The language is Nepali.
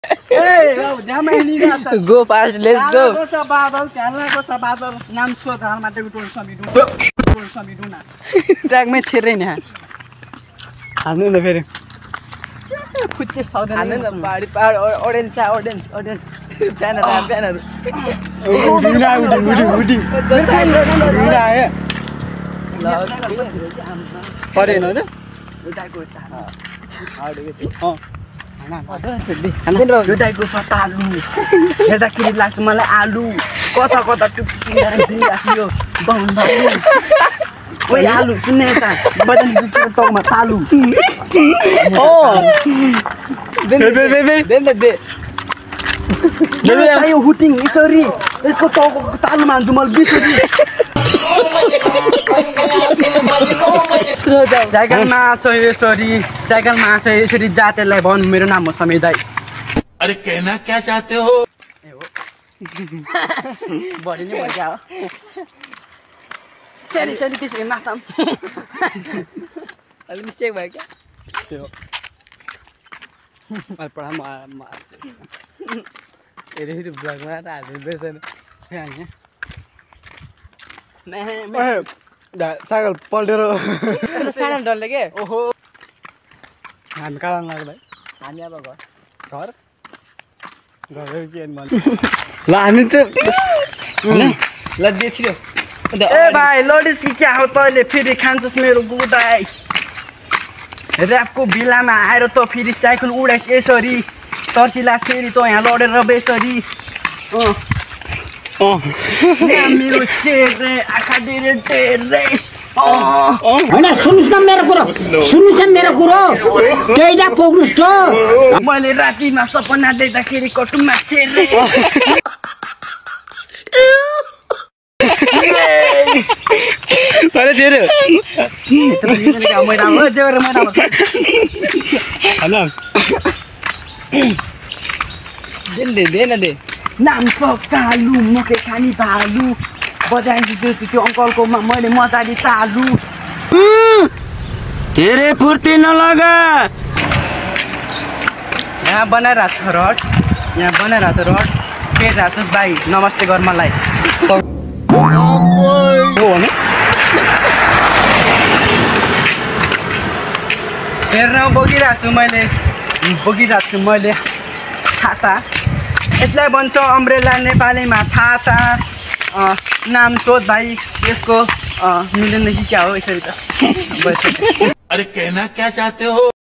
Go fast, let's go. Track में छिर्रै नि हान्नु न फेरि खुच्चे साउदन हान्नु न पहाडी पहाड ऑडियन्स फ्यानहरु परेन त एउटाको सतालु हेर्दाखेरि लाग्छ मलाई आलु कता कता टुक्सियो ओइ आलु सुन्ने यता बजान टाउमा तालु यो हुटिङ यसरी यसको टाउको तालुमा हान्छु मैले बिसरी साइकलमा छ यसरी जातेलाई भन्नु मेरो नाम हो समीर दाइ अरे कहना क्या चाहते हो बढी नै भइसक्यो हो सरी त्यसरी माथाम अलि मिस्टेक भयो क्या त्यो अहिले पढा फेरि ब्लगमा त हालिँदैछ साइकल पल्टेर सानो डरले के ओहो हामी कहाँ लाग्यो भाइ हामी अब घर के ल हामी चाहिँ ल बेच्यो ए भाइ लडिस क्या हो तैँले फेरि खान्छस् मेरो गुदाई ऱ्यापको भिलामा आएर त फेरि साइकल उडाइस यसरी तर्सिला फेरि त यहाँ लडेर बेसरी मेरो चेरे आँखा डेरे डेरे होइन सुन्नुहोस् न मेरो कुरो केही त पुग्नुहोस् त मैले रातिमा सपना देख्दाखेरि कटुमा चेरे तैँले चेर्यो दे नाम कालु मकै खानी भालु बजाइन्छ त्यो अङ्कलकोमा मैले मजाले चालु तेरे फुर्ती नलगा यहाँ बनाइरहेको छ रड पेटिरहेको छ भाइ नमस्ते गर मलाई हेर्न बोकिरहेको छु मैले छाता यसलाई भन्छ अम्ब्रेला नेपालीमा छाता नाम सोध भाइ यसको मिलेन कि क्या हो यसरी त अरे कहना क्या चाहते हो